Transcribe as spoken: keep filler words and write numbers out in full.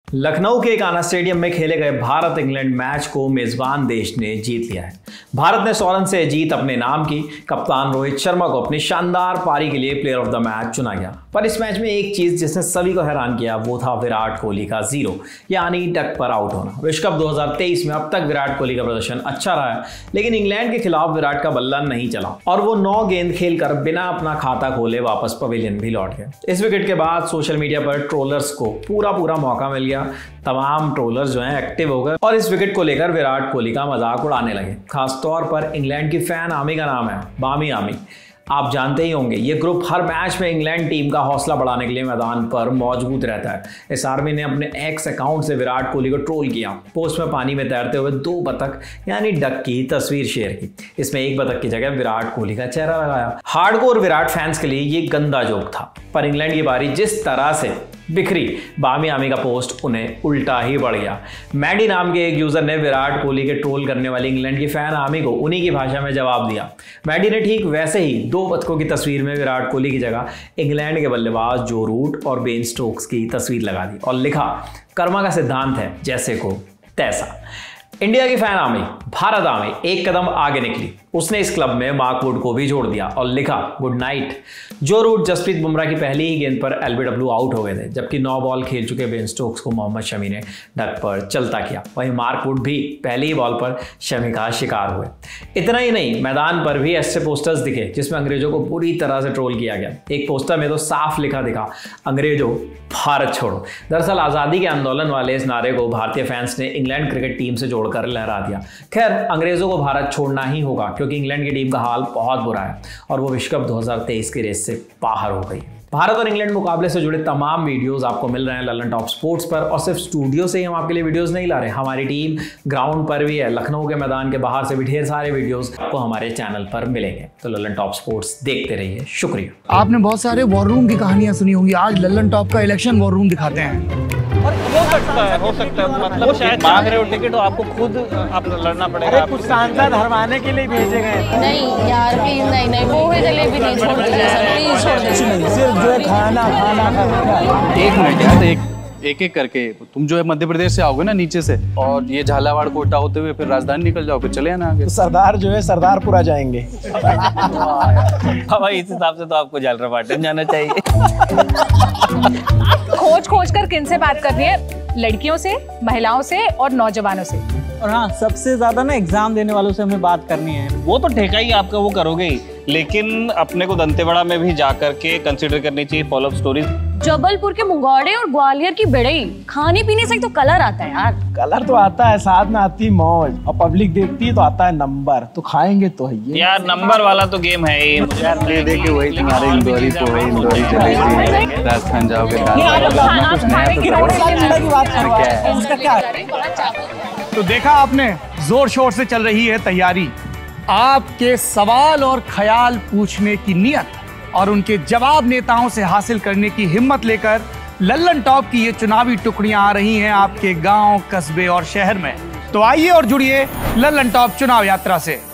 लखनऊ के कान्हा स्टेडियम में खेले गए भारत इंग्लैंड मैच को मेजबान देश ने जीत लिया है। भारत ने सौ रन से जीत अपने नाम की। कप्तान रोहित शर्मा को अपनी शानदार पारी के लिए प्लेयर ऑफ द मैच चुना गया। पर इस मैच में एक चीज जिसने सभी को हैरान किया वो था विराट कोहली का जीरो यानी डक पर आउट होना। विश्व कप दो हज़ार तेईस में अब तक विराट कोहली का प्रदर्शन अच्छा रहा है, लेकिन इंग्लैंड के खिलाफ विराट का बल्ला नहीं चला और वो नौ गेंद खेलकर बिना अपना खाता खोले वापस पवेलियन भी लौट गए। इस विकेट के बाद सोशल मीडिया पर ट्रोलर्स को पूरा पूरा मौका मिल गया। तमाम ट्रोलर्स जो हैं एक्टिव हो गए और इस विकेट को लेकर विराट कोहली का मजाक उड़ाने लगे। खासतौर पर इंग्लैंड की फैन आर्मी का नाम है बामी आर्मी। आप जानते ही होंगे ये ग्रुप हर मैच में इंग्लैंड टीम का हौसला बढ़ाने के लिए मैदान पर मौजूद रहता है। इस आर्मी ने अपने एक्स अकाउंट से विराट कोहली को ट्रोल किया। पोस्ट में पानी में तैरते हुए दो बतख यानी डक की तस्वीर शेयर की। इसमें एक बतख की जगह विराट कोहली का चेहरा लगाया। हार्डकोर विराट फैंस के लिए ये गंदा जोक था, पर इंग्लैंड की बारी जिस तरह से बिखरी, बामी आमी का पोस्ट उन्हें उल्टा ही बढ़ गया। मैडी नाम के एक यूजर ने विराट कोहली के ट्रोल करने वाली इंग्लैंड की फैन आर्मी को उन्हीं की भाषा में जवाब दिया। मैडी ने ठीक वैसे ही दो बतखों की तस्वीर में विराट कोहली की जगह इंग्लैंड के बल्लेबाज जो रूट और बेन स्टोक्स की तस्वीर लगा दी और लिखा, कर्मा का सिद्धांत है जैसे को तैसा। इंडिया की फैन आर्मी भारत आर्मी एक कदम आगे निकली। उसने इस क्लब में मार्क वुड को भी जोड़ दिया और लिखा, good night. Joe Root Jasprit Bumrah की पहली ही गेंद पर एलबीडब्ल्यू आउट हो गए थे, जबकि नौ बॉल खेल चुके बेन स्टोक्स को मोहम्मद शमी ने डक पर चलता किया। वहीं मार्क वुड भी पहली ही बॉल पर शमी का शिकार हुए। इतना ही नहीं, मैदान पर भी ऐसे पोस्टर्स दिखे जिसमें अंग्रेजों को बुरी तरह से ट्रोल किया गया। एक पोस्टर में तो साफ लिखा दिखा, अंग्रेजों भारत छोड़ो। दरअसल आज़ादी के आंदोलन वाले इस नारे को भारतीय फैंस ने इंग्लैंड क्रिकेट टीम से जोड़कर लहरा दिया। खैर, अंग्रेजों को भारत छोड़ना ही होगा क्योंकि इंग्लैंड की टीम का हाल बहुत बुरा है और वो विश्व कप दो हज़ार तेईस की रेस से बाहर हो गई। भारत और इंग्लैंड मुकाबले से जुड़े तमाम वीडियोस आपको मिल रहे हैं लल्लन टॉप स्पोर्ट्स पर। और सिर्फ स्टूडियो से ही हम आपके लिए वीडियोस नहीं ला रहे, हमारी टीम ग्राउंड पर भी है। लखनऊ के मैदान के बाहर से भी ढेर सारे वीडियोस आपको हमारे चैनल पर मिलेंगे। तो लल्लन टॉप स्पोर्ट्स देखते रहिए। शुक्रिया। आपने बहुत सारे वॉर रूम की कहानियां सुनी होंगी, आज लल्लन टॉप का इलेक्शन वॉर रूम दिखाते हैं। और हो सकता है हो सकता है मतलब वो शायद मांग रहे हो टिकट, तो आपको खुद आप लड़ना पड़ेगा। कुछ सांसद हरवाने के लिए भेजे गए। नहीं यार प्लीज, नहीं नहीं वो है जलेबी नहीं छोड़ दीजिए सर, प्लीज छोड़ दीजिए। सिर्फ जो है खाना खाना एक मिनट यार, एक एक एक करके तुम जो है मध्य प्रदेश से आओगे ना नीचे से, और ये झालावाड़ कोटा होते हुए फिर राजधानी निकल जाओ, फिर चले आना आगे। तो सरदार जो है सरदारपुरा जाएंगे। भाई इस हिसाब से तो आपको झालरापाटन जाना चाहिए। खोज खोज कर किन से बात करनी है? लड़कियों से, महिलाओं से और नौजवानों से। और हाँ, सबसे ज्यादा ना एग्जाम देने वालों से हमें बात करनी है। वो तो ठेका ही आपका वो करोगे ही, लेकिन अपने को दंतेवाड़ा में भी जा करके कंसीडर करनी चाहिए फॉलोअप स्टोरीज। जबलपुर के मुंगौड़े और ग्वालियर की बेड़ई, खाने पीने से तो कलर आता है यार। कलर तो आता है, साथ में आती है मौज, और पब्लिक देखती है तो आता है नंबर। तो खाएंगे तो है ये यार, नंबर वाला तो गेम है ही। यार देखे वही तुम्हारे इंदौरी को वही इंदौरी चलेगी, राजस्थान जाओगे तो देखा आपने, जोर शोर से चल रही है तैयारी। आपके सवाल और ख्याल पूछने की नियत और उनके जवाब नेताओं से हासिल करने की हिम्मत लेकर लल्लन टॉप की ये चुनावी टुकड़ियां आ रही हैं आपके गांव, कस्बे और शहर में। तो आइए और जुड़िए लल्लन टॉप चुनाव यात्रा से।